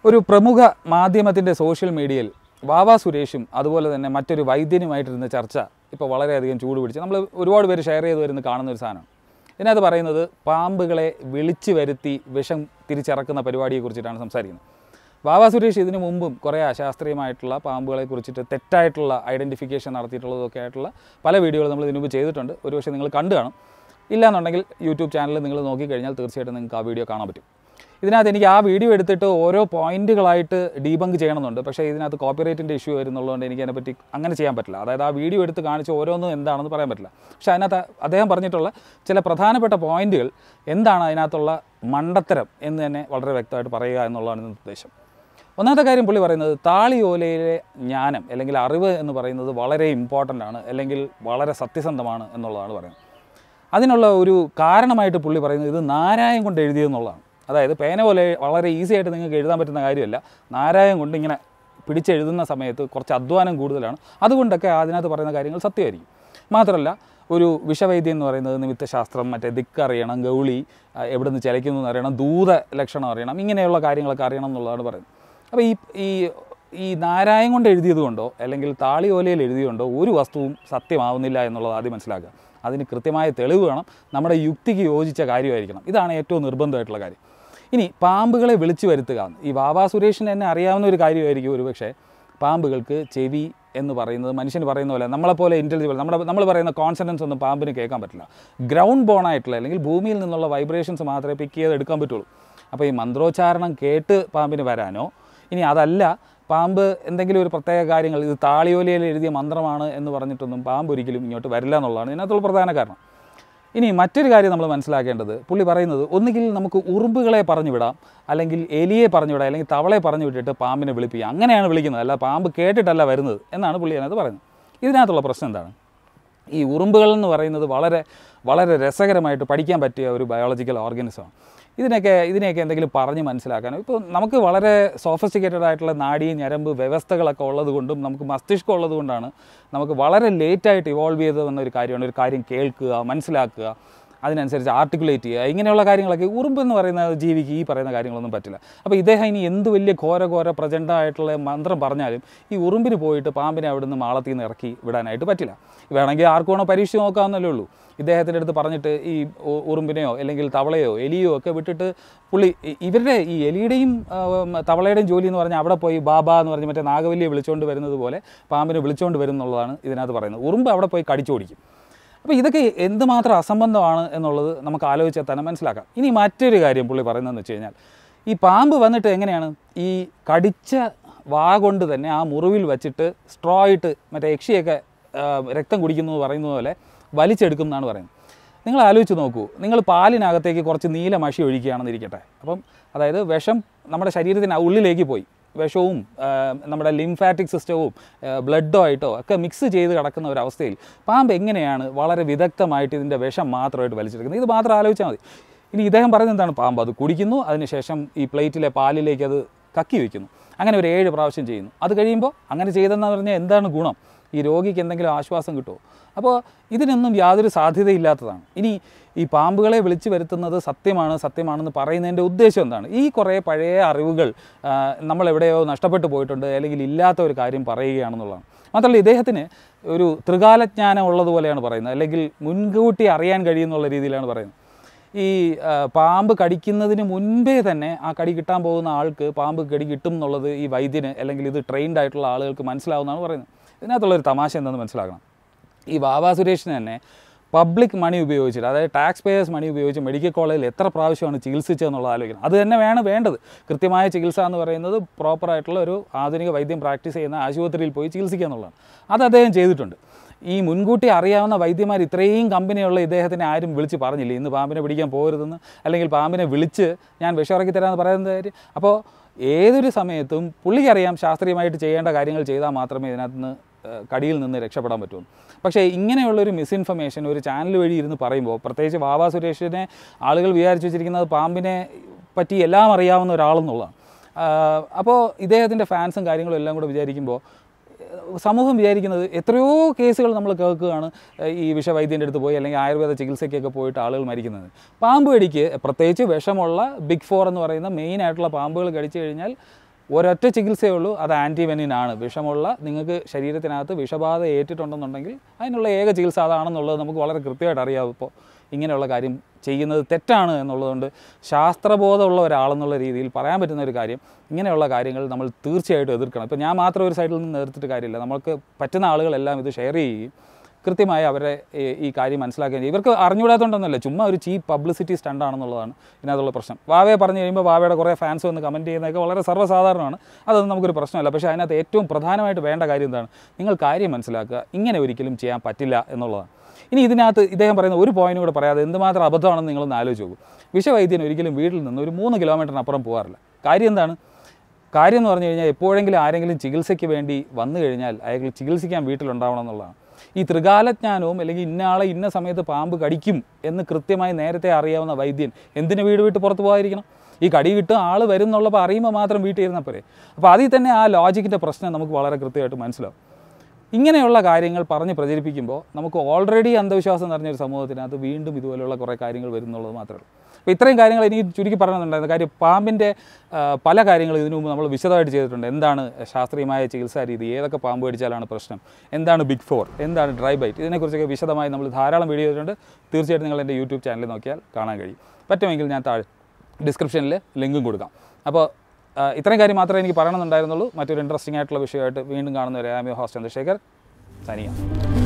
ഒരു പ്രമുഖ മാധ്യമത്തിൻ്റെ സോഷ്യൽ മീഡിയയിൽ വാവാ സുരേഷും അതുപോലെ തന്നെ മറ്റൊരു വൈദ്യനുമായിട്ടിരുന്ന ചർച്ച ഇപ്പോൾ വളരെയധികം ചൂട് പിടിച്ച് നമ്മൾ ഒരുപാട് പേര് ഷെയർ ചെയ്ത് വരുന്ന കാണുന്ന ഒരു സാധനമാണ്. ഇതിനകത്ത് പറയുന്നത് പാമ്പുകളെ വിളിച്ചു വരുത്തി വിഷം തിരിച്ചിറക്കുന്ന പരിപാടിയെക്കുറിച്ചിട്ടാണ് സംസാരിക്കുന്നത്. വാവാ സുരേഷ് ഇതിനു മുമ്പും കുറേ അശാസ്ത്രീയമായിട്ടുള്ള പാമ്പുകളെ കുറിച്ചിട്ട് തെറ്റായിട്ടുള്ള ഐഡൻറ്റിഫിക്കേഷൻ നടത്തിയിട്ടുള്ളതൊക്കെ ആയിട്ടുള്ള പല വീഡിയോകൾ നമ്മൾ ഇതിനു മുമ്പ് ചെയ്തിട്ടുണ്ട്. ഒരുപക്ഷെ നിങ്ങൾ കണ്ടു കാണും. ഇല്ലയെന്നുണ്ടെങ്കിൽ യൂട്യൂബ് ചാനലിൽ നിങ്ങൾ നോക്കിക്കഴിഞ്ഞാൽ തീർച്ചയായിട്ടും നിങ്ങൾക്ക് ആ വീഡിയോ കാണാൻ പറ്റും. ഇതിനകത്ത് എനിക്ക് ആ വീഡിയോ എടുത്തിട്ട് ഓരോ പോയിന്റുകളായിട്ട് ഡീബങ്ക് ചെയ്യണമെന്നുണ്ട്. പക്ഷേ ഇതിനകത്ത് കോപ്പിറൈറ്റിൻ്റെ ഇഷ്യൂ വരുന്നുള്ളതുകൊണ്ട് എനിക്ക് അതിനെപ്പറ്റി അങ്ങനെ ചെയ്യാൻ പറ്റില്ല. അതായത് ആ വീഡിയോ എടുത്ത് കാണിച്ച് ഓരോന്നും എന്താണെന്ന് പറയാൻ പറ്റില്ല. പക്ഷേ അതിനകത്ത് അദ്ദേഹം പറഞ്ഞിട്ടുള്ള ചില പ്രധാനപ്പെട്ട പോയിന്റുകൾ എന്താണ് അതിനകത്തുള്ള മണ്ടത്തരം എന്ന് തന്നെ വളരെ വ്യക്തമായിട്ട് പറയുക എന്നുള്ളതാണ് ഇതിൻ്റെ ഉദ്ദേശം. ഒന്നാമത്തെ കാര്യം പുള്ളി പറയുന്നത് താളിയോലയിലെ ജ്ഞാനം അല്ലെങ്കിൽ അറിവ് എന്ന് പറയുന്നത് വളരെ ഇമ്പോർട്ടൻ്റ് ആണ്, അല്ലെങ്കിൽ വളരെ സത്യസന്ധമാണ് എന്നുള്ളതാണ് പറയുന്നത്. അതിനുള്ള ഒരു കാരണമായിട്ട് പുള്ളി പറയുന്നത് ഇത് നാരായം കൊണ്ട് എഴുതിയെന്നുള്ളതാണ്. അതായത് പേന പോലെ വളരെ ഈസി ആയിട്ട് നിങ്ങൾക്ക് എഴുതാൻ പറ്റുന്ന കാര്യമല്ല. നാരായം കൊണ്ട് ഇങ്ങനെ പിടിച്ചെഴുതുന്ന സമയത്ത് കുറച്ച് അധ്വാനം കൂടുതലാണ്. അതുകൊണ്ടൊക്കെ അതിനകത്ത് പറയുന്ന കാര്യങ്ങൾ സത്യമായിരിക്കും. മാത്രമല്ല ഒരു വിഷവൈദ്യം എന്ന് പറയുന്നത് നിമിത്തശാസ്ത്രം, മറ്റേ ദിക്ക് അറിയണം, ഗൗളി എവിടെ നിന്ന് ചലിക്കുന്നു എന്ന് അറിയണം, ദൂത ലക്ഷണം അറിയണം, ഇങ്ങനെയുള്ള കാര്യങ്ങളൊക്കെ അറിയണം എന്നുള്ളതാണ് പറയുന്നത്. അപ്പോൾ ഈ നാരായം കൊണ്ട് എഴുതിയത് കൊണ്ടോ അല്ലെങ്കിൽ താളിയോലയിൽ എഴുതിയതുകൊണ്ടോ ഒരു വസ്തുവും സത്യമാവുന്നില്ല എന്നുള്ളത് ആദ്യം മനസ്സിലാക്കുക. അതിന് കൃത്യമായ തെളിവ് വേണം, നമ്മുടെ യുക്തിക്ക് യോജിച്ച കാര്യമായിരിക്കണം. ഇതാണ് ഏറ്റവും നിർബന്ധമായിട്ടുള്ള കാര്യം. ഇനി പാമ്പുകളെ വിളിച്ചു വരുത്തുക, ഈ വാവാ സുരേഷിന് തന്നെ അറിയാവുന്ന ഒരു കാര്യമായിരിക്കും ഒരുപക്ഷെ. പാമ്പുകൾക്ക് ചെവി എന്ന് പറയുന്നത് മനുഷ്യന് പറയുന്ന പോലെ നമ്മളെപ്പോലെ ഇൻ്റലിജിബിൾ നമ്മൾ പറയുന്ന കോൺസണൻസ് ഒന്നും പാമ്പിന് കേൾക്കാൻ പറ്റില്ല. ഗ്രൗണ്ട് ബോണായിട്ടുള്ള അല്ലെങ്കിൽ ഭൂമിയിൽ നിന്നുള്ള വൈബ്രേഷൻസ് മാത്രമേ പിക്ക് ചെയ്ത് എടുക്കാൻ പറ്റുള്ളൂ. അപ്പോൾ ഈ മന്ത്രോച്ചാരണം കേട്ട് പാമ്പിന് വരാനോ, ഇനി അതല്ല പാമ്പ് എന്തെങ്കിലും ഒരു പ്രത്യേക കാര്യങ്ങൾ ഇത് താളിയോലയിൽ എഴുതിയ മന്ത്രമാണ് എന്ന് പറഞ്ഞിട്ടൊന്നും പാമ്പ് ഒരിക്കലും ഇങ്ങോട്ട് വരില്ല എന്നുള്ളതാണ് ഇതിനകത്തുള്ള പ്രധാന കാരണം. ഇനി മറ്റൊരു കാര്യം നമ്മൾ മനസ്സിലാക്കേണ്ടത്, പുള്ളി പറയുന്നത് ഒന്നുകിൽ നമുക്ക് ഉറുമ്പുകളെ പറഞ്ഞു വിടാം, അല്ലെങ്കിൽ എലിയെ പറഞ്ഞു വിടാം, അല്ലെങ്കിൽ തവളയെ പറഞ്ഞു വിട്ടിട്ട് പാമ്പിനെ വിളിപ്പിക്കുക. അങ്ങനെയാണ് വിളിക്കുന്നത്, അല്ല പാമ്പ് കേട്ടിട്ടല്ല വരുന്നത് എന്നാണ് പുള്ളി അതിനകത്ത് പറയുന്നത്. ഇതിനകത്തുള്ള പ്രശ്നം എന്താണ്? ഈ ഉറുമ്പുകൾ എന്ന് പറയുന്നത് വളരെ വളരെ രസകരമായിട്ട് പഠിക്കാൻ പറ്റിയ ഒരു ബയോളജിക്കൽ ഓർഗാനിസമാണ്. ഇതിനെയൊക്കെ എന്തെങ്കിലും പറഞ്ഞ് മനസ്സിലാക്കാനോ, ഇപ്പോൾ നമുക്ക് വളരെ സോഫിസ്റ്റിക്കേറ്റഡ് ആയിട്ടുള്ള നാഡീ ഞരമ്പ് വ്യവസ്ഥകളൊക്കെ ഉള്ളത് കൊണ്ടും നമുക്ക് മസ്തിഷ്കം ഉള്ളത് കൊണ്ടാണ് നമുക്ക് വളരെ ലേറ്റായിട്ട് ഇവോൾവ് ചെയ്ത് വന്ന ഒരു കാര്യമാണ് ഒരു കാര്യം കേൾക്കുക, മനസ്സിലാക്കുക, അതിനനുസരിച്ച് ആർട്ടിക്കുലേറ്റ് ചെയ്യുക. ഇങ്ങനെയുള്ള കാര്യങ്ങളൊക്കെ ഉറുമ്പ് എന്ന് പറയുന്ന ജീവിക്ക് ഈ പറയുന്ന കാര്യങ്ങളൊന്നും പറ്റില്ല. അപ്പോൾ ഇദ്ദേഹം ഇനി എന്ത് വലിയ ഘോര പ്രചണ്ഡമായിട്ടുള്ള മന്ത്രം പറഞ്ഞാലും ഈ ഉറുമ്പിന് പോയിട്ട് പാമ്പിനെ അവിടെ നിന്ന് മാളത്തിൽ നിന്ന് ഇറക്കി വിടാനായിട്ട് പറ്റില്ല. വേണമെങ്കിൽ ആർക്കും വേണോ പരീക്ഷ നോക്കാമെന്നല്ലേ ഉള്ളൂ. ഇദ്ദേഹത്തിൻ്റെ അടുത്ത് പറഞ്ഞിട്ട് ഈ ഉറുമ്പിനെയോ അല്ലെങ്കിൽ തവളയോ എലിയോ ഒക്കെ വിട്ടിട്ട് പുള്ളി ഇവരുടെ ഈ എലിയുടെയും തവളയുടെയും ജോലി എന്ന് പറഞ്ഞാൽ അവിടെ പോയി ബാബ എന്ന് പറഞ്ഞ് മറ്റേ നാഗവല്ലിയെ വിളിച്ചുകൊണ്ട് വരുന്നത് പോലെ പാമ്പിനെ വിളിച്ചുകൊണ്ട് വരും എന്നുള്ളതാണ് ഇതിനകത്ത് പറയുന്നത്. ഉറുമ്പ് അവിടെ പോയി കടിച്ചോടിക്കും. അപ്പോൾ ഇതൊക്കെ എന്തുമാത്രം അസംബന്ധമാണ് എന്നുള്ളത് നമുക്ക് ആലോചിച്ചാൽ തന്നെ മനസ്സിലാക്കാം. ഇനി മറ്റൊരു കാര്യം പുള്ളി പറയുന്നതെന്ന് വെച്ച് കഴിഞ്ഞാൽ, ഈ പാമ്പ് വന്നിട്ട് എങ്ങനെയാണ് ഈ കടിച്ച വാ കൊണ്ട് തന്നെ ആ മുറിവിൽ വച്ചിട്ട് സ്ട്രോ ഇട്ട് മറ്റേ യക്ഷിയൊക്കെ രക്തം കുടിക്കുന്നു പറയുന്നത് പോലെ വലിച്ചെടുക്കും എന്നാണ് പറയുന്നത്. നിങ്ങൾ ആലോചിച്ച് നോക്കൂ, നിങ്ങൾ പാലിനകത്തേക്ക് കുറച്ച് നീല മഷി ഒഴിക്കുകയാണെന്നിരിക്കട്ടെ. അപ്പം അതായത് വിഷം നമ്മുടെ ശരീരത്തിന് ഉള്ളിലേക്ക് പോയി, വിഷവും നമ്മുടെ ലിംഫാറ്റിക് സിസ്റ്റവും ബ്ലഡോ ആയിട്ടോ ഒക്കെ മിക്സ് ചെയ്ത് കിടക്കുന്ന ഒരവസ്ഥയിൽ പാമ്പ് എങ്ങനെയാണ് വളരെ വിദഗ്ധമായിട്ട് ഇതിൻ്റെ വിഷം മാത്രമായിട്ട് വലിച്ചെടുക്കുന്നത്? ഇത് മാത്രം ആലോചിച്ചാൽ മതി. ഇനി ഇദ്ദേഹം പറയുന്നത് എന്താണ്? പാമ്പ് അത് കുടിക്കുന്നു, അതിനുശേഷം ഈ പ്ലേറ്റിലെ പാലിലേക്ക് അത് കക്കി വയ്ക്കുന്നു. അങ്ങനെ ഒരു 7 പ്രാവശ്യം ചെയ്യുന്നു. അത് കഴിയുമ്പോൾ അങ്ങനെ ചെയ്തെന്ന് പറഞ്ഞാൽ എന്താണ് ഗുണം? ഈ രോഗിക്ക് എന്തെങ്കിലും ആശ്വാസം കിട്ടുമോ? അപ്പോൾ ഇതിനൊന്നും യാതൊരു സാധ്യതയില്ലാത്തതാണ്. ഇനി ഈ പാമ്പുകളെ വിളിച്ചു വരുത്തുന്നത് സത്യമാണെന്ന് പറയുന്നതിൻ്റെ ഉദ്ദേശം എന്താണ്? ഈ കുറേ പഴയ അറിവുകൾ നമ്മളെവിടെയോ നഷ്ടപ്പെട്ടു പോയിട്ടുണ്ട്, അല്ലെങ്കിൽ ഇല്ലാത്ത ഒരു കാര്യം പറയുകയാണെന്നുള്ളതാണ്. മാത്രമല്ല ഇദ്ദേഹത്തിന് ഒരു ത്രികാലജ്ഞാനം ഉള്ളതുപോലെയാണ് പറയുന്നത്, അല്ലെങ്കിൽ മുൻകൂട്ടി അറിയാൻ കഴിയുന്നുള്ള രീതിയിലാണ് പറയുന്നത്. ഈ പാമ്പ് കടിക്കുന്നതിന് മുൻപേ തന്നെ ആ കടി കിട്ടാൻ പോകുന്ന ആൾക്ക് പാമ്പ് കടി കിട്ടും എന്നുള്ളത് ഈ വൈദ്യന് അല്ലെങ്കിൽ ഇത് ട്രെയിൻഡ് ആയിട്ടുള്ള ആളുകൾക്ക് മനസ്സിലാവുന്നതാണ് പറയുന്നത്. ഇതിനകത്തുള്ളൊരു തമാശ എന്താണെന്ന് മനസ്സിലാക്കണം. ഈ വാവാ സുരേഷിന് തന്നെ പബ്ലിക് മണി ഉപയോഗിച്ചിട്ട്, അതായത് ടാക്സ് പേയേഴ്സ് മണി ഉപയോഗിച്ച് മെഡിക്കൽ കോളേജിൽ എത്ര പ്രാവശ്യമാണ് ചികിത്സിച്ചതെന്നുള്ളത് ആലോചിക്കണം. അത് തന്നെ വേണ്ടത്. കൃത്യമായ ചികിത്സ എന്ന് പറയുന്നത് പ്രോപ്പറായിട്ടുള്ള ഒരു ആധുനിക വൈദ്യം പ്രാക്ടീസ് ചെയ്യുന്ന ആശുപത്രിയിൽ പോയി ചികിത്സിക്കുക എന്നുള്ളതാണ്. അത് അദ്ദേഹം ചെയ്തിട്ടുണ്ട്. ഈ മുൻകൂട്ടി അറിയാവുന്ന വൈദ്യന്മാർ ഇത്രയും കമ്പനിയുള്ള ഇദ്ദേഹത്തിനെ ആരും വിളിച്ച് പറഞ്ഞില്ല ഇന്ന് പാമ്പിനെ പിടിക്കാൻ പോകരുതെന്ന്, അല്ലെങ്കിൽ പാമ്പിനെ വിളിച്ച് ഞാൻ വിഷമിറക്കി തരാമെന്ന് പറയുന്നത് കാര്യം. അപ്പോൾ ഏതൊരു സമയത്തും പുള്ളിക്കറിയാം ശാസ്ത്രീയമായിട്ട് ചെയ്യേണ്ട കാര്യങ്ങൾ ചെയ്താൽ മാത്രമേ ഇതിനകത്ത് നിന്ന് കടിയിൽ നിന്ന് രക്ഷപ്പെടാൻ പറ്റുള്ളൂ. പക്ഷേ ഇങ്ങനെയുള്ളൊരു മിസ്ഇൻഫർമേഷൻ ഒരു ചാനൽ വഴി ഇരുന്ന് പറയുമ്പോൾ, പ്രത്യേകിച്ച് വാവാ സുരേഷിനെ ആളുകൾ വിചാരിച്ചു വെച്ചിരിക്കുന്നത് പാമ്പിനെ പറ്റി എല്ലാം അറിയാവുന്ന ഒരാളെന്നുള്ളതാണ്. അപ്പോൾ ഇദ്ദേഹത്തിൻ്റെ ഫാൻസും കാര്യങ്ങളും എല്ലാം കൂടെ വിചാരിക്കുമ്പോൾ സമൂഹം വിചാരിക്കുന്നത് എത്രയോ കേസുകൾ നമ്മൾ കേൾക്കുകയാണ്, ഈ വിഷവൈദ്യൻ്റെ അടുത്ത് പോയി അല്ലെങ്കിൽ ആയുർവേദ ചികിത്സയ്ക്കൊക്കെ പോയിട്ട് ആളുകൾ മരിക്കുന്നത്. പാമ്പ് കടിക്ക് പ്രത്യേകിച്ച് വിഷമുള്ള ബിഗ് 4 എന്ന് പറയുന്ന മെയിനായിട്ടുള്ള പാമ്പുകൾ കടിച്ചു കഴിഞ്ഞാൽ ഒരൊറ്റ ചികിത്സയേ ഉള്ളൂ, അത് ആൻറ്റിവെനിനാണ്. വിഷമുള്ള നിങ്ങൾക്ക് ശരീരത്തിനകത്ത് വിഷബാധ ഏറ്റിട്ടുണ്ടെന്നുണ്ടെങ്കിൽ അതിനുള്ള ഏക ചികിത്സ അതാണെന്നുള്ളത് നമുക്ക് വളരെ കൃത്യമായിട്ട് അറിയാം. ഇപ്പോൾ ഇങ്ങനെയുള്ള കാര്യം ചെയ്യുന്നത് തെറ്റാണ് എന്നുള്ളതുകൊണ്ട് ശാസ്ത്രബോധമുള്ള ഒരാളെന്നുള്ള രീതിയിൽ പറയാൻ പറ്റുന്ന ഒരു കാര്യം, ഇങ്ങനെയുള്ള കാര്യങ്ങൾ നമ്മൾ തീർച്ചയായിട്ടും എതിർക്കണം. ഇപ്പോൾ ഞാൻ മാത്രം ഒരു സൈഡിൽ നിന്ന് എതിർത്തിട്ട് കാര്യമില്ല. നമുക്ക് പറ്റുന്ന ആളുകളെല്ലാം ഇത് ഷെയർ ചെയ്യുകയും കൃത്യമായി അവരെ ഈ കാര്യം മനസ്സിലാക്കുകയും ചെയ്യും. ഇവർക്ക് അറിഞ്ഞുകൂടാത്തതുകൊണ്ടൊന്നുമല്ല, ചുമ്മാ ഒരു ചീപ്പ് പബ്ലിസിറ്റി സ്റ്റണ്ടാണെന്നുള്ളതാണ് ഇതിനകത്തുള്ള പ്രശ്നം. വാവയെ പറഞ്ഞു കഴിയുമ്പോൾ വാവയുടെ കുറേ ഫാൻസ് വന്ന് കമൻറ്റ് ചെയ്യുന്നതൊക്കെ വളരെ സർവ്വസാധാരണമാണ്. അതൊന്നും നമുക്കൊരു പ്രശ്നമല്ല. പക്ഷേ അതിനകത്ത് ഏറ്റവും പ്രധാനമായിട്ട് വേണ്ട കാര്യം എന്താണ്? നിങ്ങൾ കാര്യം മനസ്സിലാക്കുക, ഇങ്ങനെ ഒരിക്കലും ചെയ്യാൻ പറ്റില്ല എന്നുള്ളതാണ്. ഇനി ഇതിനകത്ത് ഇദ്ദേഹം പറയുന്ന ഒരു പോയിന്റ് കൂടെ പറയാതെ എന്തുമാത്രം അബദ്ധമാണെന്ന് നിങ്ങളൊന്ന് ആലോചിച്ച് നോക്കും. വിഷവൈദ്യൻ ഒരിക്കലും വീട്ടിൽ നിന്ന് ഒരു 3 കിലോമീറ്ററിനപ്പുറം പോകാറില്ല. കാര്യം എന്താണ്? കാര്യം എന്ന് പറഞ്ഞു കഴിഞ്ഞാൽ എപ്പോഴെങ്കിലും ആരെങ്കിലും ചികിത്സയ്ക്ക് വേണ്ടി വന്നു കഴിഞ്ഞാൽ അയാൾ ചികിത്സിക്കാൻ വീട്ടിലുണ്ടാവണം എന്നുള്ളതാണ്. ഈ ത്രികാലജ്ഞാനവും അല്ലെങ്കിൽ ഇന്ന ആളെ ഇന്ന സമയത്ത് പാമ്പ് കടിക്കും എന്ന് കൃത്യമായി നേരത്തെ അറിയാവുന്ന വൈദ്യൻ എന്തിനു വീട് വിട്ട് പുറത്ത് പോകാതിരിക്കണം? ഈ കടി കിട്ടും ആൾ വരും എന്നുള്ളപ്പോൾ അറിയുമ്പോൾ മാത്രം വീട്ടിൽ ഇരുന്നാൽ പോരെ. അപ്പോൾ അതിൽ തന്നെ ആ ലോജിക്കിൻ്റെ പ്രശ്നം നമുക്ക് വളരെ കൃത്യമായിട്ട് മനസ്സിലാവും. ഇങ്ങനെയുള്ള കാര്യങ്ങൾ പറഞ്ഞ് പ്രചരിപ്പിക്കുമ്പോൾ നമുക്ക് ഓൾറെഡി അന്ധവിശ്വാസം നിറഞ്ഞൊരു സമൂഹത്തിനകത്ത് വീണ്ടും ഇതുപോലെയുള്ള കുറേ കാര്യങ്ങൾ വരുന്നുള്ളത് മാത്രമേ ഉള്ളൂ. അപ്പോൾ ഇത്രയും കാര്യങ്ങൾ എനിക്ക് ചുരുക്കി പറയണമെന്നുണ്ടായിരുന്നു. കാര്യം പാമ്പിൻ്റെ പല കാര്യങ്ങളും ഇതിനു മുമ്പ് നമ്മൾ വിശദമായിട്ട് ചെയ്തിട്ടുണ്ട്. എന്താണ് ശാസ്ത്രീയമായ ചികിത്സാ രീതി, ഏതൊക്കെ പാമ്പ് കടിച്ചാലാണ് പ്രശ്നം, എന്താണ് ബിഗ് 4, എന്താണ് ഡ്രൈ ബൈറ്റ്, ഇതിനെക്കുറിച്ചൊക്കെ വിശദമായി നമ്മൾ ധാരാളം വീഡിയോ ചെയ്തിട്ടുണ്ട്. തീർച്ചയായിട്ടും നിങ്ങൾ എൻ്റെ യൂട്യൂബ് ചാനലിൽ നോക്കിയാൽ കാണാൻ കഴിയും. പറ്റുമെങ്കിൽ ഞാൻ താഴെ ഡിസ്ക്രിപ്ഷനിൽ ലിങ്കും കൊടുക്കാം. അപ്പോൾ ഇത്രയും കാര്യം മാത്രമേ എനിക്ക് പറയണമെന്നുണ്ടായിരുന്നുള്ളൂ. മറ്റൊരു ഇൻട്രസ്റ്റിംഗ് ആയിട്ടുള്ള വിഷയമായിട്ട് വീണ്ടും കാണുന്നവരെ I am your host Chandrashekhar. Signing of.